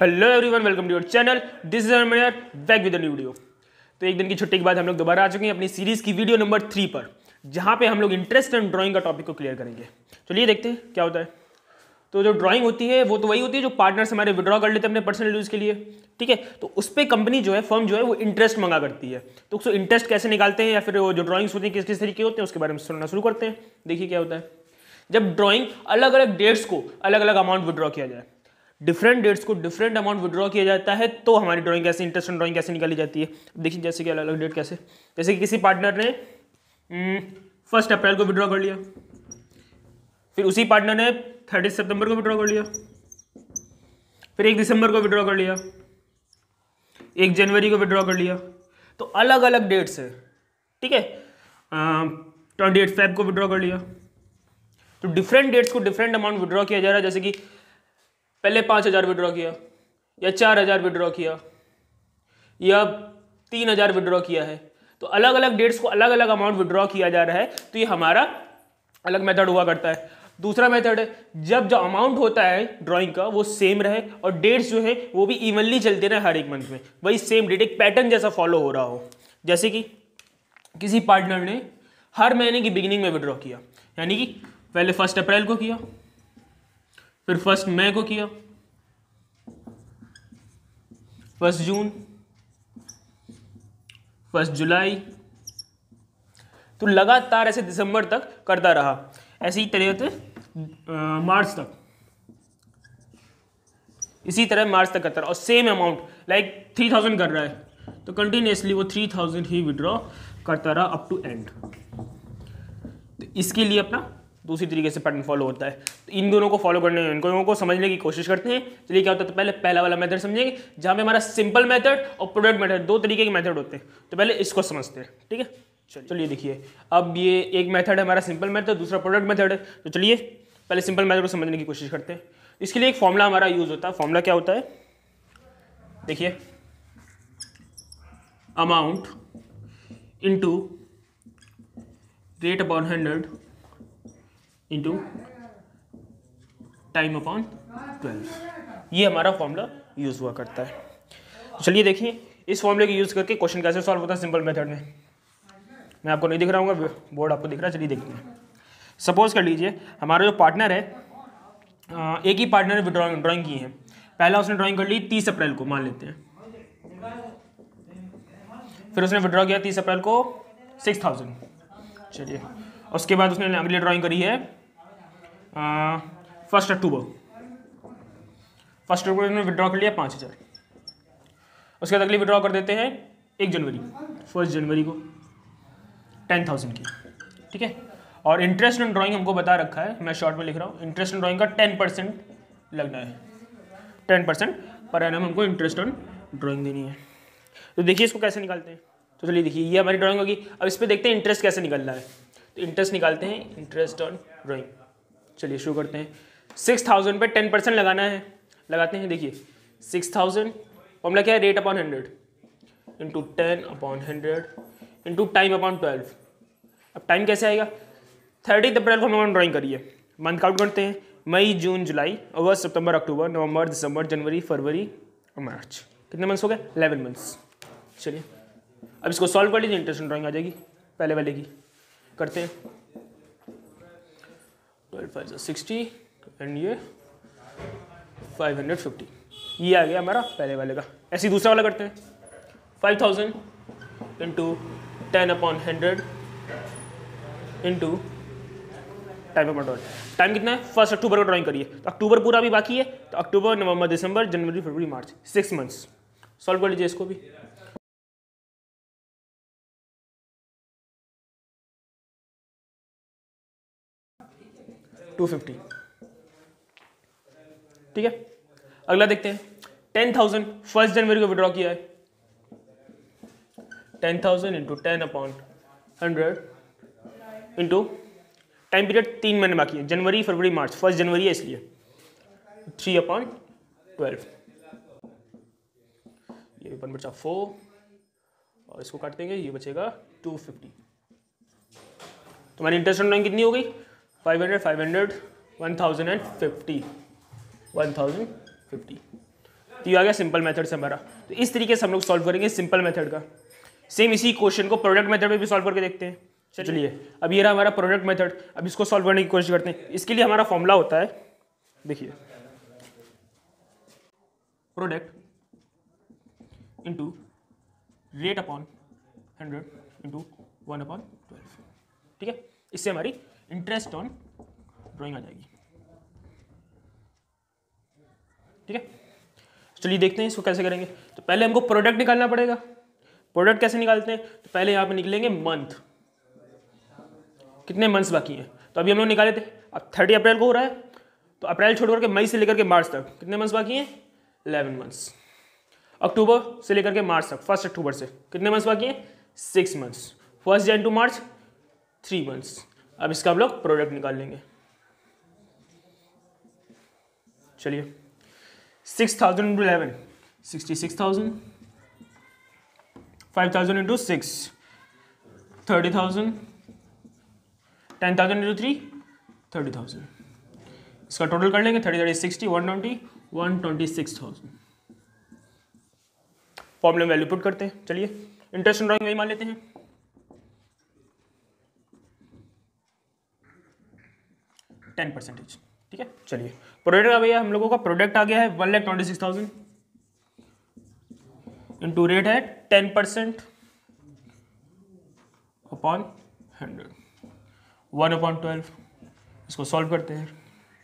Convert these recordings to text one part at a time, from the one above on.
Hello everyone, welcome to your channel. This is Amar back with a new video. तो एक दिन की छुट्टी के बाद हम लोग दोबारा आ चुके हैं अपनी सीरीज की वीडियो नंबर 3 पर, जहां पे हम लोग इंटरेस्ट एंड ड्राइंग का टॉपिक को क्लियर करेंगे। चलिए देखते हैं क्या होता है। तो जो ड्राइंग होती है वो तो वही होती है जो पार्टनर्स हमारे विड्रॉ कर लेते हैं अपने पर्सनल यूज़ के लिए, ठीक है। तो उस पर कंपनी जो है, फर्म जो है, वो इंटरेस्ट मंगा करती है। तो उसको इंटरेस्ट कैसे निकालते हैं या फिर वो जो ड्राइंग्स होती हैं किस किस तरीके होते हैं उसके बारे में सुनना शुरू करते हैं। देखिए क्या होता है। जब ड्राइंग अलग अलग डेट्स को अलग अलग अमाउंट विड्रॉ किया जाए, डिफरेंट डेट्स को डिफरेंट अमाउंट विड्रॉ किया जाता है, तो हमारी ड्राइंग कैसे, इंटरेस्ट एंड ड्राइंग कैसे निकाली जाती है। देखिए जैसे कि अलग अलग डेट कैसे, जैसे कि किसी पार्टनर ने 1 अप्रैल को विड्रॉ कर लिया, फिर उसी पार्टनर ने 30 सितंबर को विड्रॉ कर लिया, फिर 1 दिसंबर को विड्रॉ कर लिया, 1 जनवरी को विड्रॉ कर लिया। तो अलग अलग डेट्स है, ठीक है। 28 फेब को विड्रॉ कर लिया। तो डिफरेंट डेट्स को डिफरेंट अमाउंट विड्रॉ किया जा रहा है। जैसे कि पहले 5,000 विड्रॉ किया, या 4,000 विड्रॉ किया, या 3,000 विड्रॉ किया है। तो अलग अलग डेट्स को अलग अलग अमाउंट विड्रॉ किया जा रहा है। तो ये हमारा अलग मेथड हुआ करता है। दूसरा मेथड है जब जो अमाउंट होता है ड्राइंग का वो सेम रहे और डेट्स जो है वो भी इवनली चलते रहे हर एक मंथ में, वही सेम डेट, एक पैटर्न जैसा फॉलो हो रहा हो। जैसे कि किसी पार्टनर ने हर महीने की बिगिनिंग में विड्रॉ किया, यानी कि पहले 1 अप्रैल को किया, फिर 1 मई को किया, 1 जून, 1 जुलाई, तो लगातार ऐसे दिसंबर तक करता रहा। ऐसे ही तरह से मार्च तक, इसी तरह मार्च तक करता रहा और सेम अमाउंट लाइक 3,000 कर रहा है तो कंटिन्यूसली वो 3,000 ही विड्रॉ करता रहा अप टू एंड। तो इसके लिए अपना दूसरी तरीके से पैटर्न फॉलो होता है। तो इन दोनों को फॉलो करने, इन दोनों को समझने की कोशिश करते हैं। चलिए क्या होता है। तो पहले पहला वाला मेथड समझेंगे जहां पे हमारा सिंपल मेथड और प्रोडक्ट मेथड, दो तरीके के मेथड होते हैं। तो पहले इसको समझते हैं, ठीक है। चलिए देखिए, अब ये एक मेथड है हमारा सिंपल मेथड, दूसरा प्रोडक्ट मेथड है। तो चलिए पहले सिंपल मेथड को समझने की कोशिश करते हैं। इसके लिए एक फॉर्मूला हमारा यूज होता है। फॉर्मूला क्या होता है, देखिए, amount into rate upon 100 into time upon 12, ये हमारा फॉर्मूला यूज हुआ करता है। चलिए देखिए इस फॉर्मूले को यूज करके क्वेश्चन कैसे सॉल्व होता है सिंपल मेथड में। मैं आपको नहीं दिख रहा हूँ, बोर्ड आपको दिख रहा है। चलिए देखते हैं। सपोज कर लीजिए हमारा जो पार्टनर है, एक ही पार्टनर ने ड्राइंग की है। पहला उसने ड्राइंग कर ली 30 अप्रैल को, मान लेते हैं। फिर उसने विड्रॉ किया 30 अप्रैल को 6,000। चलिए उसके बाद उसने अगली ड्राइंग करी है 1 अक्टूबर। 1 अक्टूबर में विड्रॉ कर लिया 5,000। उसके बाद अगली विड्रॉ कर देते हैं 1 जनवरी, 1 जनवरी को 10,000 की, ठीक है। और इंटरेस्ट ऑन ड्राइंग हमको बता रखा है, मैं शॉर्ट में लिख रहा हूँ, इंटरेस्ट ऑन ड्राइंग का 10% लगना है। 10% पर एनम हमको इंटरेस्ट ऑन ड्राइंग देनी है। तो देखिए इसको कैसे निकालते हैं। तो चलिए देखिए ये हमारी ड्राइंग होगी। अब इस पर देखते हैं इंटरेस्ट कैसे निकलना है। तो इंटरेस्ट निकालते हैं, इंटरेस्ट ऑन ड्राइंग। चलिए शुरू करते हैं। 6,000 पे 10% लगाना है, लगाते हैं। देखिए 6,000 फॉर्मूला क्या है, rate upon 100 into 10 upon 100 into time upon 12। अब टाइम कैसे आएगा, 30 अप्रैल को हमने ड्राइंग करी है। मंथ काउंट करते हैं, मई, जून, जुलाई, अगस्त, सितंबर, अक्टूबर, नवंबर, दिसंबर, जनवरी, फरवरी और मार्च। कितने मंथ्स हो गए, 11 मंथ्स। चलिए अब इसको सॉल्व कर लीजिए, इंटरेस्ट ड्राइंग आ जाएगी पहले वाले की। करते हैं 12 5 60 एंड ये 550, ये आ गया हमारा पहले वाले का। ऐसे ही दूसरा वाला करते हैं। 5,000 into 10 upon 100 into time upon 12। Time कितना है, 1 अक्टूबर को ड्राइंग करिए तो अक्टूबर पूरा भी बाकी है। तो अक्टूबर, नवंबर, दिसंबर, जनवरी, फरवरी, मार्च, 6 मंथ्स। सॉल्व कर लीजिए इसको भी। $250, ठीक है। अगला देखते हैं। 10,000 1 जनवरी को विड्रॉ किया है। 10,000 into 10 upon 100 into time period 3 महीने बाकी है, जनवरी, फरवरी, मार्च। 1 जनवरी है इसलिए 3 अपॉन 12। ये 1 बचा 4 और इसको काट देंगे, ये बचेगा 250। तुम्हारी इंटरेस्ट ऑन कितनी हो गई, 500 500 1050 1050। तो ये आ गया सिंपल मेथड से हमारा। तो इस तरीके से हम लोग सॉल्व करेंगे सिंपल मेथड का। सेम इसी क्वेश्चन को प्रोडक्ट मेथड में भी सॉल्व करके देखते हैं। चलिए अब ये रहा हमारा प्रोडक्ट मेथड। अब इसको सॉल्व करने की कोशिश करते हैं। इसके लिए हमारा फॉर्मूला होता है, देखिए, product into rate upon 100 into 1/12। ठीक है, इससे हमारी इंटरेस्ट ऑन ड्राइंग आ जाएगी। ठीक है, चलिए देखते हैं इसको कैसे करेंगे। तो पहले हमको प्रोडक्ट निकालना पड़ेगा। प्रोडक्ट कैसे निकालते हैं? तो पहले यहाँ पे निकलेंगे मंथ, कितने मंथ्स बाकी हैं। तो अभी हम लोग निकाले थे, अब 30 अप्रैल को हो रहा है, तो अप्रैल छोड़ करके मई से लेकर के मार्च तक कितने मंथ्स बाकी हैं? 11 मंथ्स। अक्टूबर से लेकर के मार्च तक, 1 अक्टूबर से कितने मंथ्स बाकी हैं? 6 मंथ्स। 1 जन टू मार्च 3 मंथ्स। अब इसका हम लोग प्रोडक्ट निकाल लेंगे। चलिए 6,000 इंटू 11 66,000, 5,000 इंटू 6 30,000, 10,000 इंटू 3 30,000। इसका टोटल कर लेंगे, 30 30 60 120 126,000। फॉर्मूले में वैल्यू पुट करते हैं। चलिए इंटरेस्ट ऑन ड्राइंग वही मान लेते हैं, 10%। ठीक है, चलिए प्रोडक्ट आ गया हम लोगों का। प्रोडक्ट आ गया है 1,26,000 इंटू रेट है 10% अपॉन 100 1/12। इसको सॉल्व करते हैं।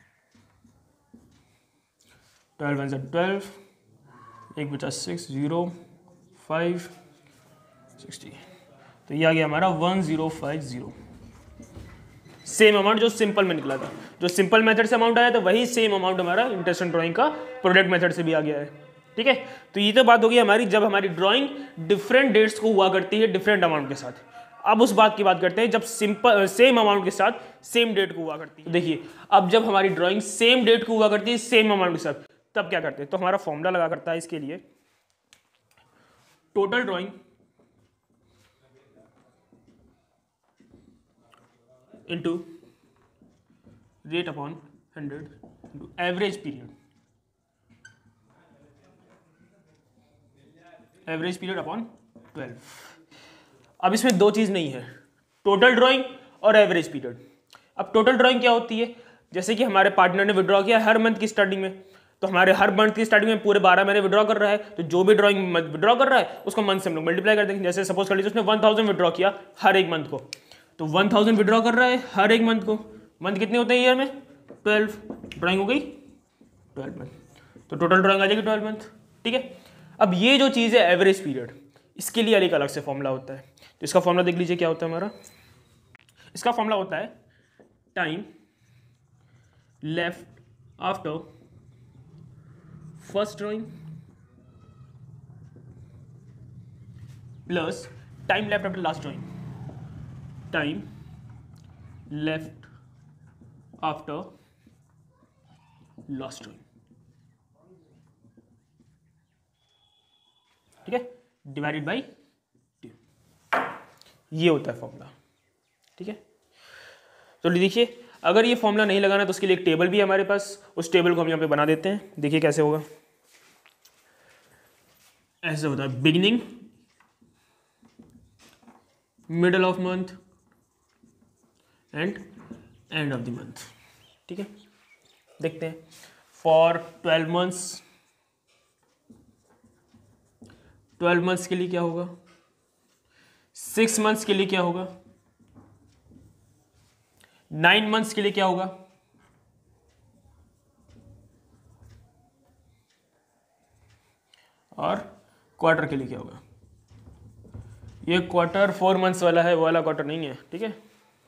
12 1 12, 1 बचा 6 0 5 60। तो ये आ गया हमारा 1050। सेम अमाउंट जो सिंपल में निकला था, जो सिंपल मेथड से अमाउंट आया था वही सेम अमाउंट हमारा इंटरेस्ट ऑन ड्राइंग का प्रोडक्ट मेथड से भी आ गया है। ठीक है, तो ये तो बात होगी हमारी जब हमारी ड्राइंग डिफरेंट डेट्स को हुआ करती है डिफरेंट अमाउंट के साथ। अब उस बात की बात करते हैं जब सिंपल सेम अमाउंट के साथ सेम डेट को हुआ करती है। तो देखिए अब जब हमारी ड्राइंग सेम डेट को हुआ करती है सेम अमाउंट के साथ, तब क्या करते हैं? तो हमारा फॉर्मूला लगा करता है इसके लिए, total drawing into rate upon 100 into average period, average period upon 12। अब इसमें दो चीज नहीं है, टोटल ड्राइंग और एवरेज पीरियड। अब टोटल ड्राइंग क्या होती है? जैसे कि हमारे पार्टनर ने विड्रॉ किया हर मंथ की स्टार्टिंग में, तो हमारे हर मंथ की स्टार्टिंग में पूरे 12 महीने विड्रॉ कर रहा है, तो जो भी ड्राइंग विड्रॉ कर रहा है उसको मंथ से हम लोग मल्टीप्लाई कर देंगे। जैसे सपोज कर लीजिए उसने 1000 विड्रॉ किया हर एक मंथ को, तो 1000 विड्रॉ कर रहा है हर एक मंथ को। मंथ कितने होते हैं ईयर में? 12। ड्राइंग हो गई 12 मंथ, तो टोटल ड्राइंग आ जाएगी 12 मंथ। ठीक है, अब ये जो चीज़ है एवरेज पीरियड, इसके लिए एक अलग से फॉर्मूला होता है। तो इसका फॉर्मूला देख लीजिए क्या होता है हमारा। इसका फॉर्मूला होता है time left after first drawing plus time left after last drawing, time left after last drawing. ठीक है, डिवाइडेड बाई 2, ये होता है फॉर्मूला। ठीक है, तो देखिए अगर ये फॉर्मूला नहीं लगाना तो उसके लिए एक टेबल भी है हमारे पास, उस टेबल को हम यहाँ पे बना देते हैं। देखिए कैसे होगा, ऐसे होता है beginning, middle of month and end of the month. ठीक है, देखते हैं फॉर 12 मंथ्स, 12 मंथ्स के लिए क्या होगा, 6 मंथ्स के लिए क्या होगा, 9 मंथ्स के लिए क्या होगा, और क्वार्टर के लिए क्या होगा। ये क्वार्टर 4 मंथ्स वाला है, वो वाला क्वार्टर नहीं है। ठीक है,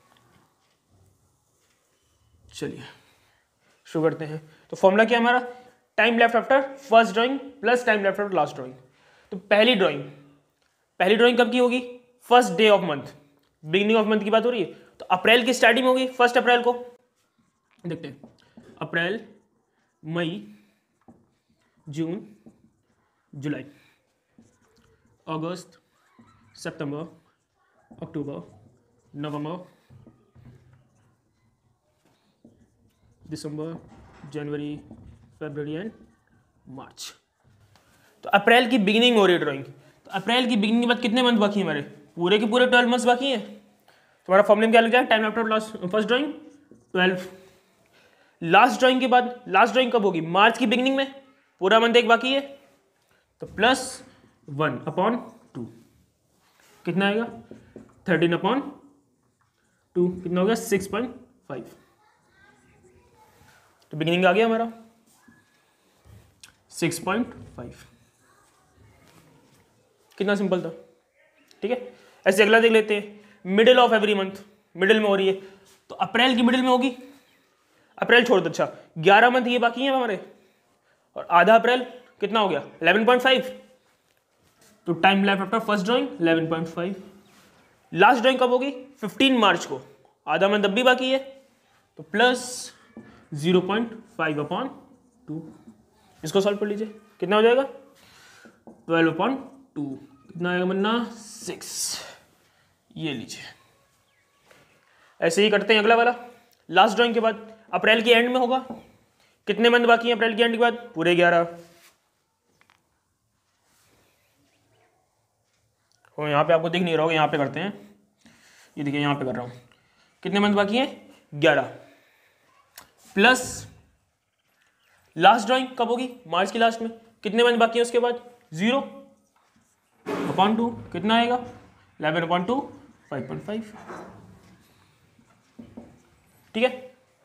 चलिए शुरू करते हैं। तो फॉर्मूला क्या है हमारा, time left after first drawing plus time left after last drawing. तो पहली ड्राइंग कब की होगी? First day of month, beginning of month की बात हो रही है, तो अप्रैल की स्टार्टिंग होगी 1 अप्रैल को। देखते हैं, अप्रैल मई जून जुलाई अगस्त सितंबर अक्टूबर नवंबर दिसंबर जनवरी फरवरी एंड मार्च। तो अप्रैल की बिगिनिंग हो रही है ड्राइंग, तो अप्रैल की बिगिनिंग के बाद कितने मंथ बाकी है हमारे, पूरे के पूरे 12 मंथ्स बाकी हैं। तो हमारा फॉर्मूला क्या लग जाएगा, time after last first drawing 12। Last drawing के बाद, लास्ट ड्राइंग कब होगी, मार्च की बिगिनिंग में, पूरा मंथ एक बाकी है, तो +1/2 कितना आएगा, 13/2 कितना हो गया, 6.5। तो बिगिनिंग आ गया हमारा 6.5। कितना सिंपल था, ठीक है। ऐसे अगला देख लेते हैं, middle of every month, middle में हो रही है, तो अप्रैल की मिडिल में होगी, अप्रैल छोड़ दो, अच्छा 11 मंथ ये बाकी हैं हमारे, और आधा अप्रैल कितना हो गया 11.5, तो time left after first drawing 11.5। Last drawing कब होगी, 15 मार्च को, आधा मंथ अब भी बाकी है, तो +0.5/2। इसको सॉल्व कर लीजिए, कितना हो जाएगा 12/2, कितना आएगा बनना 6, ये लीजिए। ऐसे ही करते हैं अगला वाला, लास्ट ड्राइंग के बाद अप्रैल के एंड में होगा, कितने मंथ बाकी हैं अप्रैल के एंड के बाद, पूरे 11। और यहाँ पे आपको दिख नहीं रहा होगा, यहाँ पे करते हैं, ये देखिए यहाँ पे कर रहा हूँ, कितने मंथ बाकी हैं 11, प्लस लास्ट ड्राइंग कब होगी, मार्च की लास्ट में, कितने मंथ बाकी हैं उसके बाद 0/2 कितना आएगा 11/2 5.5, ठीक है।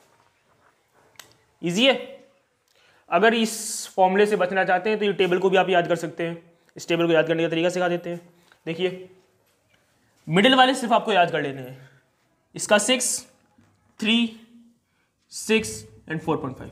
इजी है। अगर इस फॉर्मूले से बचना चाहते हैं तो ये टेबल को भी आप याद कर सकते हैं, इस टेबल को याद करने का तरीका सिखा देते हैं। देखिए मिडिल वाले सिर्फ आपको याद कर लेने हैं, इसका 6, 3, 6 एंड 4.5,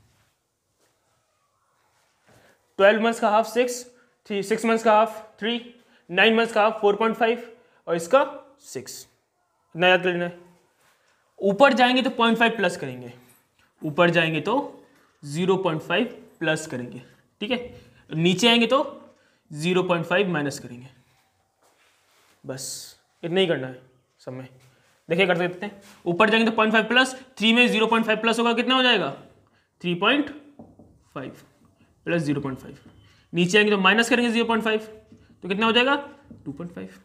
12 मंथ्स का हाफ 6, 6 मंथ्स का हाफ 3, 9 मंथ्स का हाफ 4.5 और इसका 6, इतना याद कर लेना है। ऊपर जाएंगे तो 0.5 प्लस करेंगे, ऊपर जाएंगे तो 0.5 प्लस करेंगे, ठीक है। नीचे आएंगे तो 0.5 माइनस करेंगे, बस इतना ही करना है सब में। देखिए कर देते हैं, ऊपर जाएंगे तो 0.5 प्लस, 3 में 0.5 प्लस होगा, कितना हो जाएगा 3.5 प्लस 0.5। नीचे आएंगे तो माइनस करेंगे 0.5 तो कितना हो जाएगा 2.5।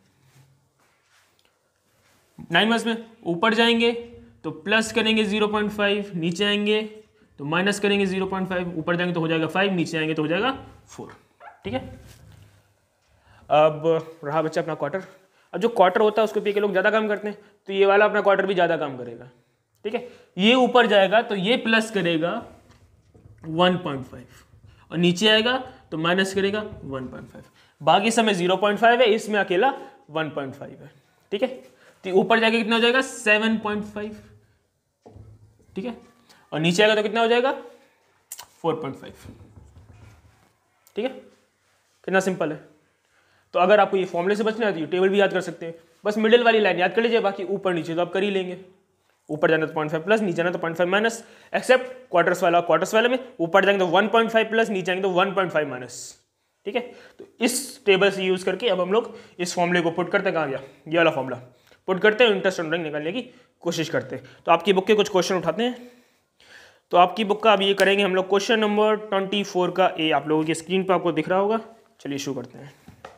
9 मंथ्स में ऊपर जाएंगे तो प्लस करेंगे 0.5, नीचे आएंगे तो माइनस करेंगे 0.5, ऊपर जाएंगे तो हो जाएगा 5, नीचे आएंगे तो हो जाएगा 4, ठीक है। अब रहा बच्चा अपना क्वार्टर। अब जो क्वार्टर होता है उसको पी के लोग ज़्यादा काम करते हैं, तो ये वाला अपना क्वार्टर भी ज़्यादा काम करेगा, ठीक है। ये ऊपर जाएगा तो ये प्लस करेगा 1.5 और नीचे आएगा तो माइनस करेगा 1.5। बाकी समय 0.5 है, इसमें अकेला 1.5 है, ठीक है। तो ऊपर जाके कितना हो जाएगा 7.5, ठीक है, और नीचे आएगा तो कितना हो जाएगा 4.5, ठीक है। कितना सिंपल है। तो अगर आपको ये फॉर्मूले से बचना है तो ये टेबल भी याद कर सकते हैं, बस मिडिल वाली लाइन याद कर लीजिए, बाकी ऊपर नीचे तो आप कर ही लेंगे। ऊपर जाना तो 0.5 प्लस, नीचे जाना तो 0.5 माइनस, एक्सेप्ट क्वार्टर्स वाले में ऊपर जाएंगे तो 1.5 प्लस, नीचे आएंगे तो 1.5 माइनस, ठीक है। तो इस टेबल से यूज करके अब हम लोग इस फॉर्मूले को पुट करते हैं, कहाँ गया ये वाला फॉर्मूला, पुट करते हैं, इंटरेस्ट ऑन ड्राइंग निकालने की कोशिश करते हैं। तो आपकी बुक के कुछ क्वेश्चन उठाते हैं। तो आपकी बुक का अब ये करेंगे हम लोग क्वेश्चन नंबर 24 का ए, आप लोगों की स्क्रीन पर आपको दिख रहा होगा। चलिए शुरू करते हैं,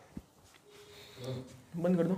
बंद कर दो।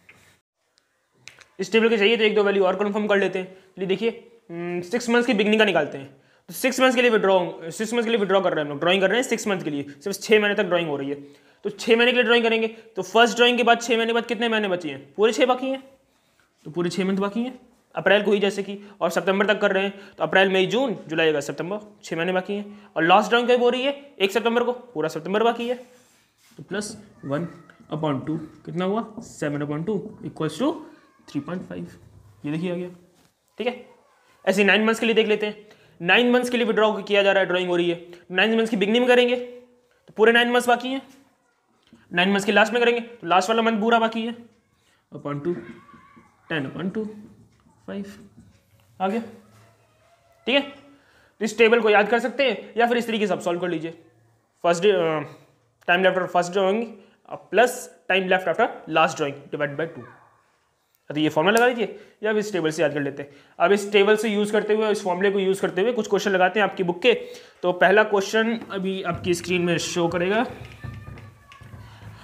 इस टेबल के चाहिए तो एक दो वैल्यू और कंफर्म कर लेते हैं। चलिए देखिए 6 मंथ्स की बिगनिंग का निकालते हैं। तो 6 मंथ्स के लिए विड्रॉ कर रहे हैं हम लोग, ड्राइंग कर रहे हैं 6 मंथ के लिए, सिर्फ 6 महीने तक ड्राइंग हो रही है। तो 6 महीने के लिए ड्राइंग करेंगे तो फर्स्ट ड्राइंग के बाद 6 महीने बाद कितने महीने बचे हैं, पूरे 6 बाकी हैं, तो पूरे 6 मंथ बाकी हैं अप्रैल को ही जैसे कि, और सितंबर तक कर रहे हैं तो अप्रैल मई जून जुलाई अगस्त सितंबर 6 महीने बाकी हैं। और लास्ट ड्राइंग कब हो रही है 1 सितंबर को, पूरा सितंबर बाकी है। तो +1/2 कितना हुआ 7/2 इक्वल्स टू 3.5, ये देखिए आ गया, ठीक है। ऐसे 9 मंथ्स के लिए देख लेते हैं। 9 मंथ्स के लिए विड्रॉ किया जा रहा है, ड्राइंग हो रही है, 9 मंथ्स की बिगनिंग में करेंगे तो पूरे 9 मंथ्स बाकी हैं। 9 मंथ्स के लास्ट में करेंगे तो लास्ट वाला मंथ पूरा बाकी है, /2 10/2 5 आ गया, ठीक है। तो इस टेबल को याद कर सकते हैं या फिर इस तरीके से आप सॉल्व कर लीजिए। First time left after first drawing plus time left after last drawing divide by 2। तो ये फॉर्मूला लगा लीजिए या फिर इस टेबल से याद कर लेते हैं। अब इस टेबल से यूज करते हुए, इस फॉर्मूले को यूज करते हुए कुछ क्वेश्चन लगाते हैं आपकी बुक के। तो पहला क्वेश्चन अभी आपकी स्क्रीन में शो करेगा।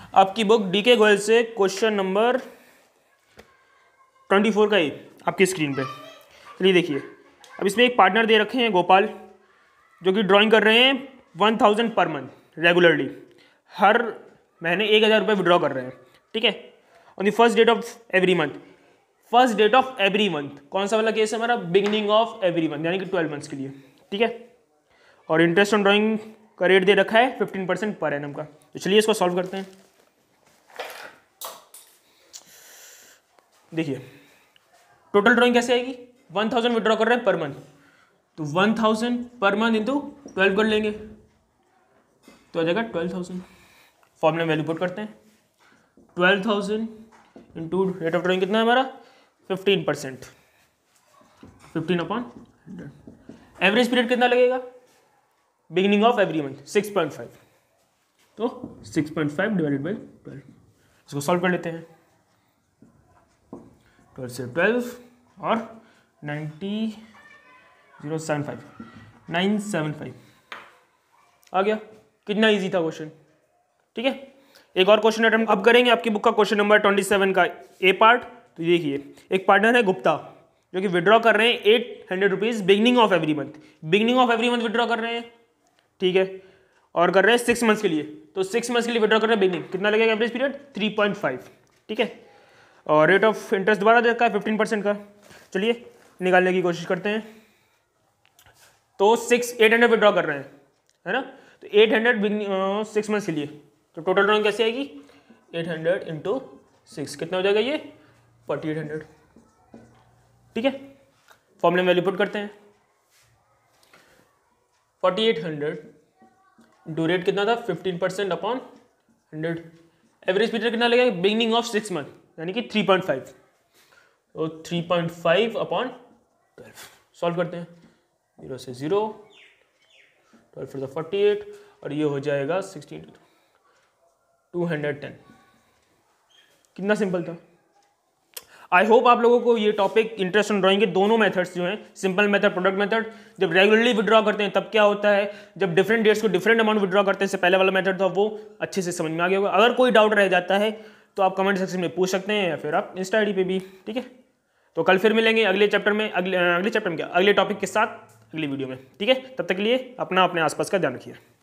आपकी बुक डीके गोयल से क्वेश्चन नंबर 24 का ही आपकी स्क्रीन पे। चलिए देखिए, अब इसमें एक पार्टनर दे रखे हैं गोपाल, जो कि ड्राइंग कर रहे हैं 1000 पर मंथ रेगुलरली, हर महीने 1000 रुपये विड्रॉ कर रहे हैं, ठीक है, on the first date of every month. First date of every month कौन सा वाला केस है हमारा? बिगिनिंग ऑफ एवरी मंथ, यानी कि 12 मंथ्स के लिए, ठीक है। और इंटरेस्ट ऑन ड्राइंग का रेट दे रखा है 15% पर एनम का। तो चलिए इसको सॉल्व करते हैं। देखिए टोटल ड्राइंग कैसे आएगी? 1000 विड्रॉ कर रहे हैं पर मंथ, तो 1000 पर मंथ इंटू 12 कर लेंगे तो आ जाएगा 12000। फॉर्मूला वैल्यू पुट करते हैं, 12000 इंटू रेट ऑफ ड्राइंग कितना है हमारा? 15%, 15/100। एवरेज पीरियड कितना लगेगा? बिगिनिंग ऑफ एवरी मंथ 6.5, तो 6.5 डिवाइडेड बाई 12। इसको सॉल्व कर लेते हैं। 12 से 12 और 975 आ गया। कितना इजी था क्वेश्चन, ठीक है। एक और क्वेश्चन अटेम्प्ट अब करेंगे आपकी बुक का क्वेश्चन नंबर 27 का ए पार्ट। तो देखिए एक पार्टनर है गुप्ता, जो कि विड्रॉ कर रहे हैं 800 rupees beginning of every month. Beginning of every month withdraw कर रहे हैं, ठीक है, और कर रहे हैं 6 मंथ्स के लिए। तो 6 मंथ्स के लिए विड्रॉ कर रहे हैं बिगिनिंग, कितना लगेगा एवरेज पीरियड? 3.5, ठीक है। और रेट ऑफ इंटरेस्ट दोबारा देखा है 15% का। चलिए निकालने की कोशिश करते हैं। तो 800 विड्रॉ कर रहे हैं, है ना, तो 800 6 मंथ्स के लिए, तो टोटल ड्राइंग कैसे आएगी? 800 इंटू 6 कितना हो जाएगा ये? 4800, ठीक है। फॉर्मूले में वैल्यू पुट करते हैं, 4800 इंटू रेट कितना था? 15%/100। एवरेज पीरियड कितना लगेगा? बिगिनिंग ऑफ 6 मंथ, यानी कि 3.5, तो 3.5/12। सॉल्व करते हैं, 0 से 0, 12 for the 48, और ये हो जाएगा 16 210। कितना सिंपल था। आई होप आप लोगों को ये टॉपिक इंटरेस्ट ऑन ड्राइंग के दोनों मेथड्स जो हैं, सिंपल मेथड, प्रोडक्ट मेथड, जब रेगुलरली विड्रॉ करते हैं तब क्या होता है, जब डिफरेंट डेट्स को डिफरेंट अमाउंट विड्रॉ करते हैं, इससे पहले वाला मेथड था, वो अच्छे से समझ में आ गया होगा। अगर कोई डाउट रह जाता है तो आप कमेंट सेक्शन में पूछ सकते हैं, या फिर आप इंस्टा आईडी पे भी, ठीक है। तो कल फिर मिलेंगे अगले चैप्टर में, अगले चैप्टर में क्या, अगले टॉपिक के साथ अगली वीडियो में, ठीक है। तब तक के लिए अपना अपने आसपास का ध्यान रखिए।